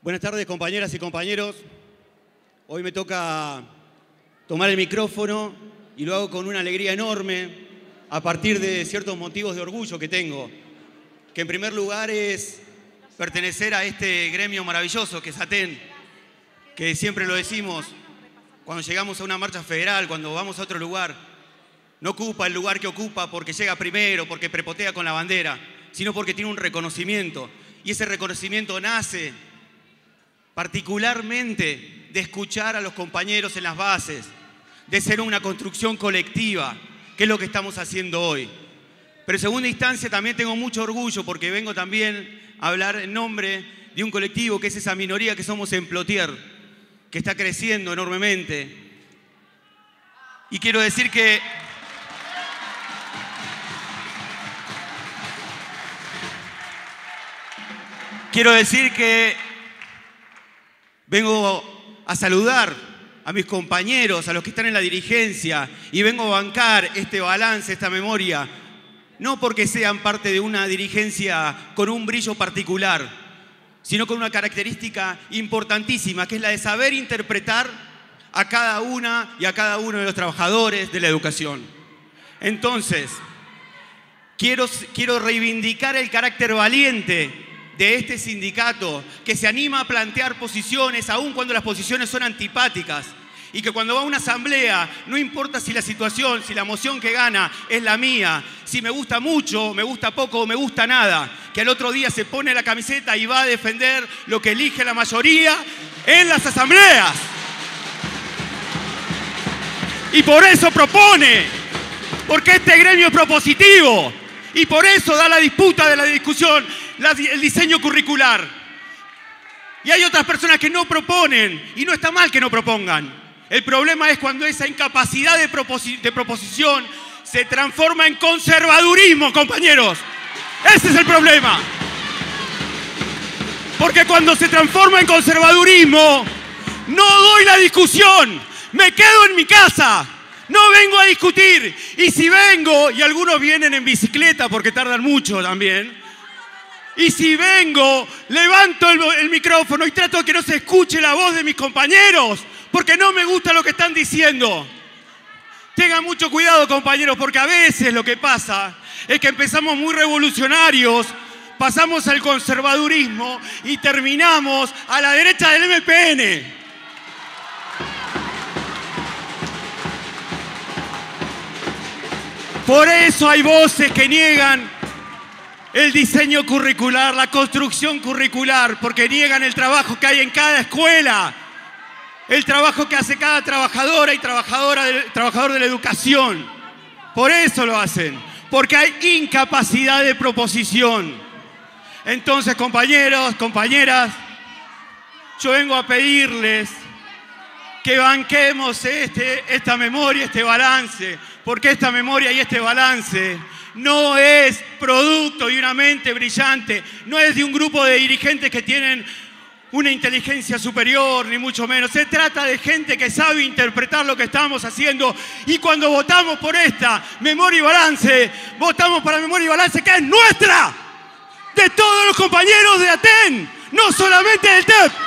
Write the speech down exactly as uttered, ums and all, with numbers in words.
Buenas tardes, compañeras y compañeros. Hoy me toca tomar el micrófono y lo hago con una alegría enorme a partir de ciertos motivos de orgullo que tengo. Que en primer lugar es pertenecer a este gremio maravilloso que es ATEN, que siempre lo decimos cuando llegamos a una marcha federal, cuando vamos a otro lugar. No ocupa el lugar que ocupa porque llega primero, porque prepotea con la bandera, sino porque tiene un reconocimiento. Y ese reconocimiento nace particularmente de escuchar a los compañeros en las bases, de ser una construcción colectiva, que es lo que estamos haciendo hoy. Pero en segunda instancia también tengo mucho orgullo porque vengo también a hablar en nombre de un colectivo que es esa minoría que somos en Plotier, que está creciendo enormemente. Y quiero decir que quiero decir que vengo a saludar a mis compañeros, a los que están en la dirigencia, y vengo a bancar este balance, esta memoria, no porque sean parte de una dirigencia con un brillo particular, sino con una característica importantísima, que es la de saber interpretar a cada una y a cada uno de los trabajadores de la educación. Entonces, quiero, quiero reivindicar el carácter valiente de este sindicato que se anima a plantear posiciones aun cuando las posiciones son antipáticas y que cuando va a una asamblea no importa si la situación, si la moción que gana es la mía, si me gusta mucho, me gusta poco o me gusta nada, que al otro día se pone la camiseta y va a defender lo que elige la mayoría en las asambleas. Y por eso propone, porque este gremio es propositivo y por eso da la disputa de la discusión el diseño curricular. Y hay otras personas que no proponen, y no está mal que no propongan. El problema es cuando esa incapacidad de, proposi de proposición se transforma en conservadurismo, compañeros. Ese es el problema. Porque cuando se transforma en conservadurismo, no doy la discusión, me quedo en mi casa. No vengo a discutir. Y si vengo, y algunos vienen en bicicleta porque tardan mucho también, y si vengo, levanto el, el micrófono y trato de que no se escuche la voz de mis compañeros, porque no me gusta lo que están diciendo. Tengan mucho cuidado, compañeros, porque a veces lo que pasa es que empezamos muy revolucionarios, pasamos al conservadurismo y terminamos a la derecha del M P N. Por eso hay voces que niegan el diseño curricular, la construcción curricular, porque niegan el trabajo que hay en cada escuela, el trabajo que hace cada trabajadora y trabajadora de, trabajador de la educación. Por eso lo hacen, porque hay incapacidad de proposición. Entonces, compañeros, compañeras, yo vengo a pedirles que banquemos este, esta memoria, este balance, porque esta memoria y este balance no es producto de una mente brillante, no es de un grupo de dirigentes que tienen una inteligencia superior, ni mucho menos. Se trata de gente que sabe interpretar lo que estamos haciendo. Y cuando votamos por esta memoria y balance, votamos para memoria y balance que es nuestra, de todos los compañeros de ATEN, no solamente del T E P.